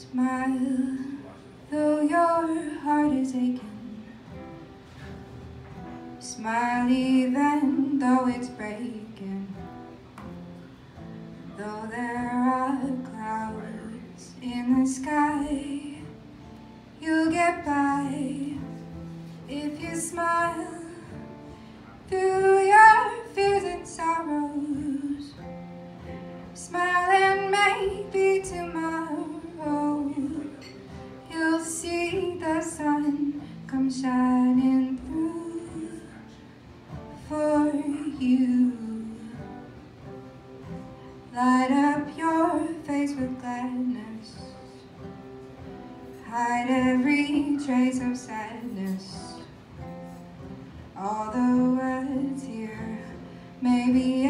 Smile, though your heart is aching. Smile even though it's breaking. Though there are clouds in the sky, you'll get by if you smile through your fears and sorrows. Smile and maybe tomorrow you'll see the sun come shining through for you. Light up your face with gladness. Hide every trace of sadness. All the words here may be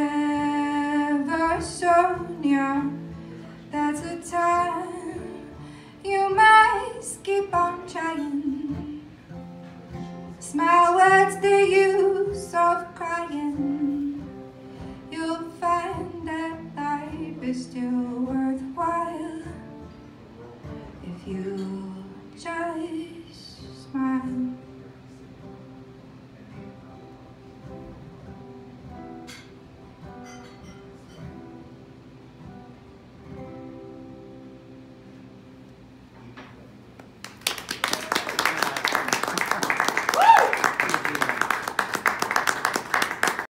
ever so near. That's the time you must keep on trying. Smile, what's the use of crying? You'll find that life is still worthwhile if you just smile.